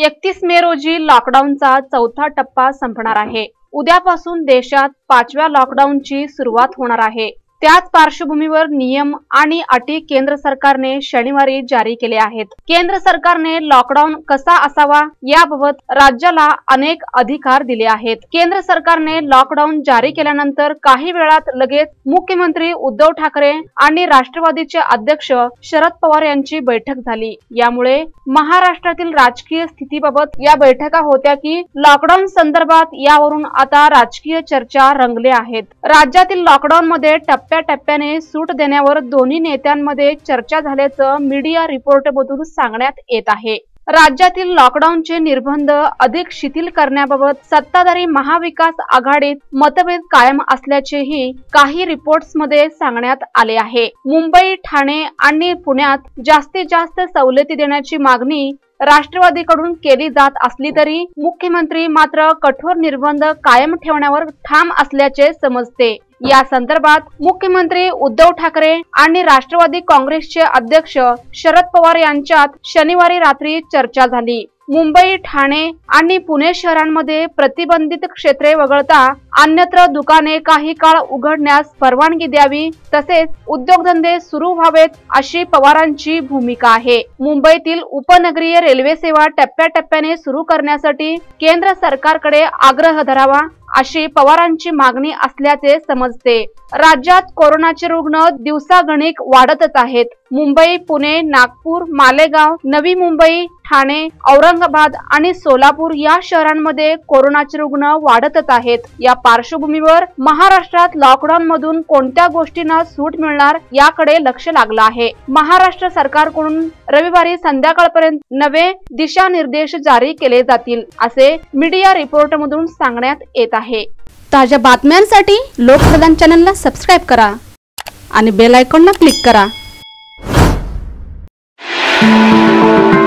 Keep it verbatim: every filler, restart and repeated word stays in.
एकतीस मे रोजी लॉकडाऊनचा चौथा टप्पा संपणार आहे। उद्यापासून देशात पाचव्या लॉकडाऊनची सुरुवात होणार आहे। त्याच पार्श्वभूमीवर नियम आणि अटी केंद्र सरकारने शनिवारी जारी केले आहेत। केंद्र सरकारने लॉकडाऊन कसा असावा याबाबत राज्याला अनेक अधिकार दिले आहेत। केंद्र सरकारने लॉकडाऊन जारी केल्यानंतर काही वेळात लगेच मुख्यमंत्री उद्धव ठाकरे आणि राष्ट्रवादीचे अध्यक्ष शरद पवार यांची बैठक झाली। यामुळे महाराष्ट्रातील राजकीय स्थितीबाबत या बैठका होत्या की लॉकडाऊन संदर्भात यावरून आता राजकीय चर्चा रंगले आहेत। राज्यातील लॉकडाऊन मध्ये टप्प्याटप्प्याने सूट देण्यावर दोन्ही नेत्यांमध्ये चर्चा झाल्याचं मीडिया रिपोर्टमधून सांगण्यात येत आहे। राज्यातील लॉकडाऊनचे निर्बंध अधिक शिथिल करण्याबाबत सत्ताधारी महाविकास आघाडीत मतभेद कायम असल्याचेही काही रिपोर्ट्समध्ये सांगण्यात आले आहे। मुंबई, ठाणे आणि पुण्यात जास्तीत जास्त सवलती देण्याची मागणी राष्ट्रवादीकडून केली जात असली तरी मुख्यमंत्री मात्र कठोर निर्बंध कायम ठेवण्यावर ठाम असल्याचे समजते। या संदर्भात मुख्यमंत्री उद्धव ठाकरे आणि राष्ट्रवादी काँग्रेसचे अध्यक्ष शरद पवार यांच्यात शनिवारी रात्री चर्चा झाली। मुंबई, ठाणे आणि पुणे शहरांमध्ये प्रतिबंधित क्षेत्रे वगळता अन्यत्र दुकाने काही काळ उघडण्यास परवानगी द्यावी, तसेच उद्योगधंदे सुरू व्हावेत अशी पवारांची भूमिका आहे। मुंबईतील उपनगरीय रेल्वे सेवा टप्प्याटप्प्याने सुरू करण्यासाठी केंद्र सरकारकडे आग्रह धरावा अशी पवारांची मागणी असल्याचे समजते। राज्यात कोरोनाचे रुग्ण दिवसागणिक वाढतच आहेत। मुंबई, पुणे, नागपूर, मालेगाव, नवी मुंबई, ठाणे, औरंगाबाद आणि सोलापूर या शहरांमध्ये कोरोनाचे रुग्ण वाढतच आहेत। या पार्श्वभूमीवर महाराष्ट्रात लॉकडाऊन मधून कोणत्या गोष्टींना सूट मिळणार याकडे लक्ष लागलं आहे। महाराष्ट्र सरकारकडून रविवारी संध्याकाळपर्यंत नवे दिशानिर्देश जारी केले जातील असे मीडिया रिपोर्टमधून सांगण्यात येत आहे। ताज्या बातम्यांसाठी लोकप्रधान चॅनलला सबस्क्राइब करा आणि बेल आयकॉनला क्लिक करा।